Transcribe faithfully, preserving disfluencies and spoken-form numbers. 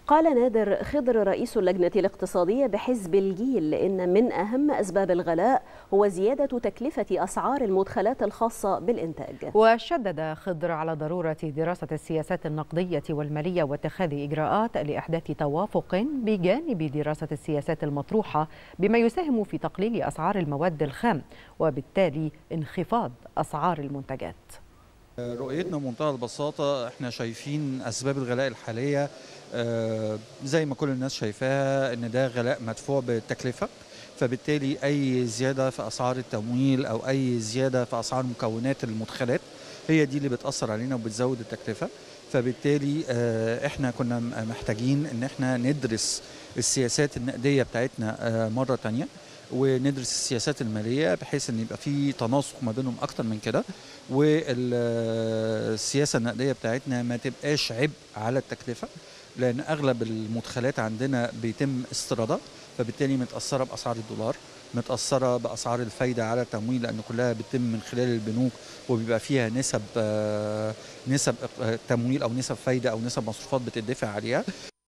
قال نادر خضر رئيس اللجنة الاقتصادية بحزب الجيل إن من أهم أسباب الغلاء هو زيادة تكلفة أسعار المدخلات الخاصة بالإنتاج. وشدد خضر على ضرورة دراسة السياسات النقدية والمالية واتخاذ إجراءات لإحداث توافق بجانب دراسة السياسات المطروحة بما يساهم في تقليل أسعار المواد الخام وبالتالي انخفاض أسعار المنتجات. رؤيتنا بمنتهى البساطة احنا شايفين أسباب الغلاء الحالية زي ما كل الناس شايفاها ان ده غلاء مدفوع بالتكلفة، فبالتالي أي زيادة في أسعار التمويل أو أي زيادة في أسعار مكونات المدخلات هي دي اللي بتأثر علينا وبتزود التكلفة. فبالتالي احنا كنا محتاجين ان احنا ندرس السياسات النقدية بتاعتنا مرة تانية وندرس السياسات المالية بحيث ان يبقى في تناسق ما بينهم اكتر من كده، والسياسة النقدية بتاعتنا ما تبقاش عبء على التكلفة، لان اغلب المدخلات عندنا بيتم استيرادها، فبالتالي متأثرة بأسعار الدولار، متأثرة بأسعار الفايدة على التمويل لأن كلها بتتم من خلال البنوك وبيبقى فيها نسب نسب تمويل أو نسب فايدة أو نسب مصروفات بتدفع عليها.